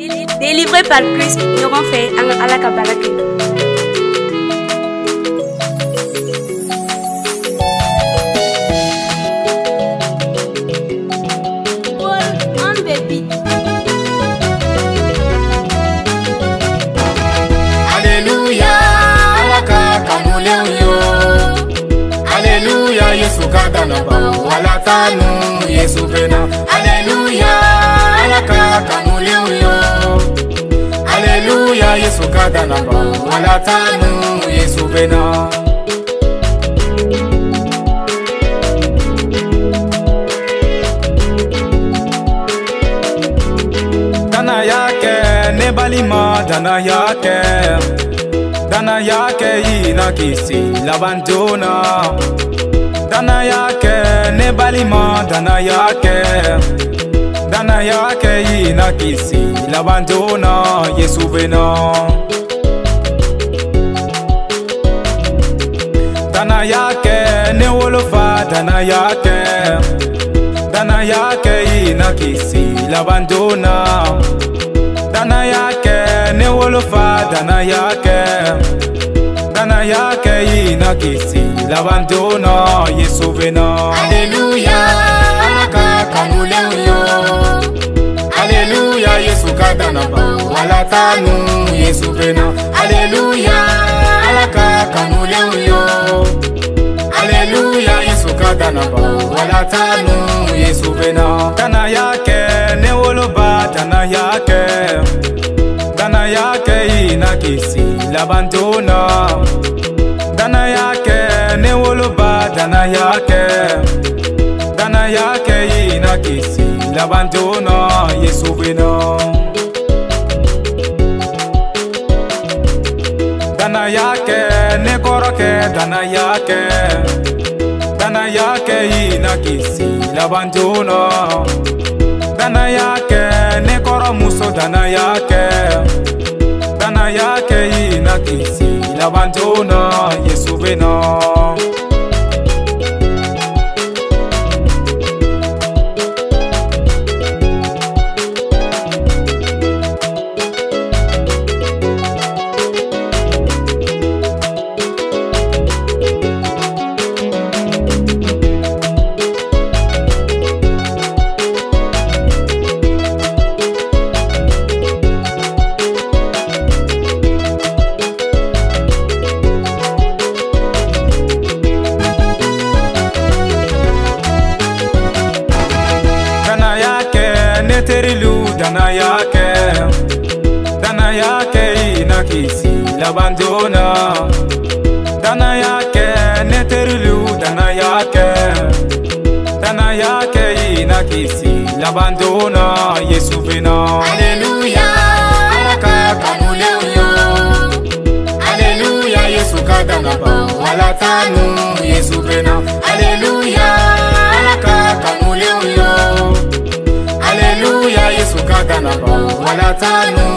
Délivré par le Christ, nous avons fait à la Kabalake. Alléluia, alaka kanuleo. Alléluia, Yesu kadanaba, wala tanu Yesu bena. Alléluia, alaka kanuleo. Alléluia, Yesu kadanaba, wala tanu Yesu bena. Dana yake nebalima, dana yake inakisi labandona. Dana yake nebalima, dana yake inakisi labandona Yesu bena. Dana yake ne wolofa, dana yake inakisi labandona. Dana yake ne wolofa, dana yake inakisi labandona Yesu bena. Alléluia, alaka kanuleo. Alléluia, Yesu kadanaba, wala tanu Yesu bena. Alléluia, alaka kanuleo. Alléluia, Yesu kadanaba, wala tanu Yesu bena. Dana yake ne woloba, dana yake inakisi labandona. Dana yake ne woloba, dana yake inakisi labandona Yesu bena. Dana yake ne koroke, dana yake inakisi labandona. Dana yake ne koromuso, dana yake inakisi labandona Yesu bena. Terilu, dana yake inakisi labandona. Dana yake neterilu, dana yake inakisi labandona Yesu bena. Alléluia, alaka kanuleo. Alléluia, Yesu kadanaba, wala tanu Yesu bena. Alléluia, alaka kanuleo. Alléluia, Yesu kadanaba, wala tanu